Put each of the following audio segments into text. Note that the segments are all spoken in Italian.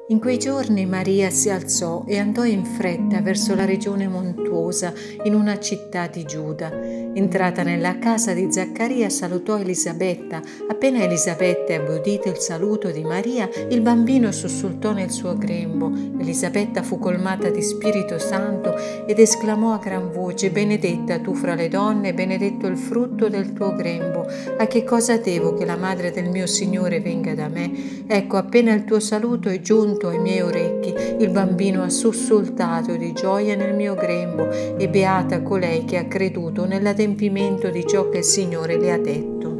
In quei giorni Maria si alzò e andò in fretta verso la regione montuosa in una città di Giuda. Entrata nella casa di Zaccaria salutò Elisabetta. Appena Elisabetta ebbe udito il saluto di Maria, il bambino sussultò nel suo grembo. Elisabetta fu colmata di Spirito Santo ed esclamò a gran voce: benedetta tu fra le donne, benedetto il frutto del tuo grembo. A che cosa devo che la madre del mio Signore venga da me? Ecco, appena il tuo saluto è giunto ai miei orecchi, il bambino ha sussultato di gioia nel mio grembo, e beata colei che ha creduto nell'adempimento di ciò che il Signore le ha detto.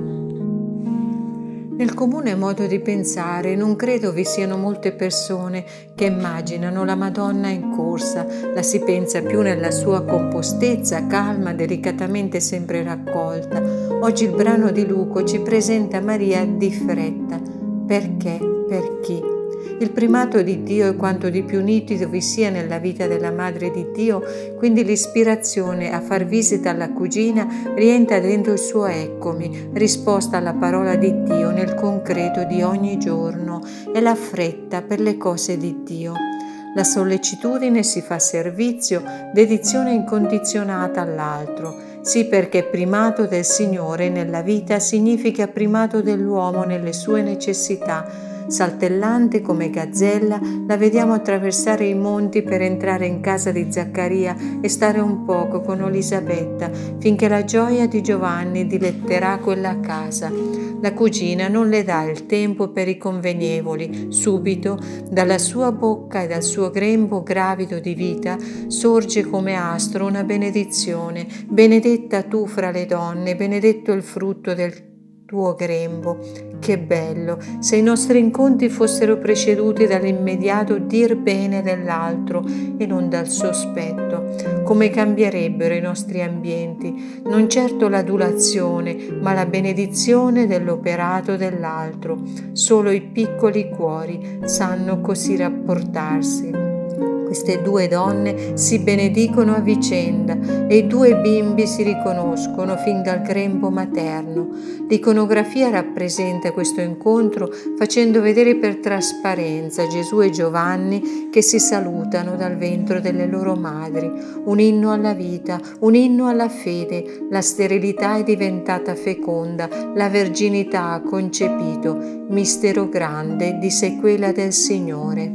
Nel comune modo di pensare non credo vi siano molte persone che immaginano la Madonna in corsa. La si pensa più nella sua compostezza, calma, delicatamente sempre raccolta. Oggi il brano di Luco ci presenta Maria di fretta. Perché? Per chi? Il primato di Dio è quanto di più nitido vi sia nella vita della Madre di Dio, quindi l'ispirazione a far visita alla cugina rientra dentro il suo eccomi, risposta alla parola di Dio nel concreto di ogni giorno, e la fretta per le cose di Dio. La sollecitudine si fa servizio, dedizione incondizionata all'altro. Sì, perché primato del Signore nella vita significa primato dell'uomo nelle sue necessità. Saltellante come gazzella, la vediamo attraversare i monti per entrare in casa di Zaccaria e stare un poco con Elisabetta, finché la gioia di Giovanni diletterà quella casa. La cugina non le dà il tempo per i convenevoli. Subito, dalla sua bocca e dal suo grembo gravido di vita, sorge come astro una benedizione. Benedetta tu fra le donne, benedetto il frutto del tuo grembo. Che bello se i nostri incontri fossero preceduti dall'immediato dir bene dell'altro e non dal sospetto. Come cambierebbero i nostri ambienti, non certo l'adulazione, ma la benedizione dell'operato dell'altro. Solo i piccoli cuori sanno così rapportarsi. Queste due donne si benedicono a vicenda e i due bimbi si riconoscono fin dal grembo materno. L'iconografia rappresenta questo incontro facendo vedere per trasparenza Gesù e Giovanni che si salutano dal ventre delle loro madri. Un inno alla vita, un inno alla fede. La sterilità è diventata feconda, la verginità ha concepito. Mistero grande di sequela del Signore.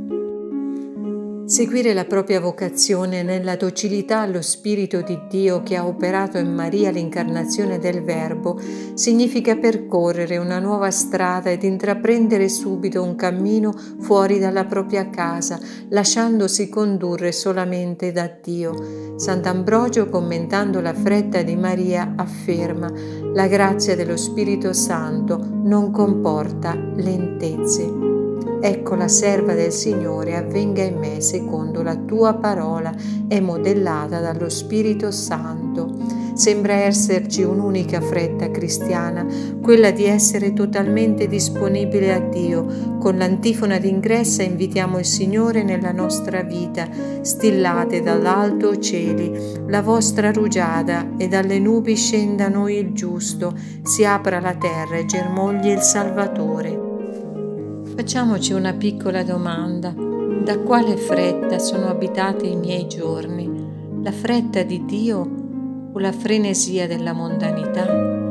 Seguire la propria vocazione nella docilità allo Spirito di Dio che ha operato in Maria l'incarnazione del Verbo significa percorrere una nuova strada ed intraprendere subito un cammino fuori dalla propria casa, lasciandosi condurre solamente da Dio. Sant'Ambrogio, commentando la fretta di Maria, afferma: la grazia dello Spirito Santo non comporta lentezze. Ecco, la serva del Signore, avvenga in me secondo la tua parola, è modellata dallo Spirito Santo. Sembra esserci un'unica fretta cristiana, quella di essere totalmente disponibile a Dio. Con l'antifona d'ingresso invitiamo il Signore nella nostra vita. Stillate dall'alto cieli la vostra rugiada e dalle nubi scenda a noi il giusto, si apra la terra e germogli il Salvatore. Facciamoci una piccola domanda: da quale fretta sono abitati i miei giorni? La fretta di Dio o la frenesia della mondanità?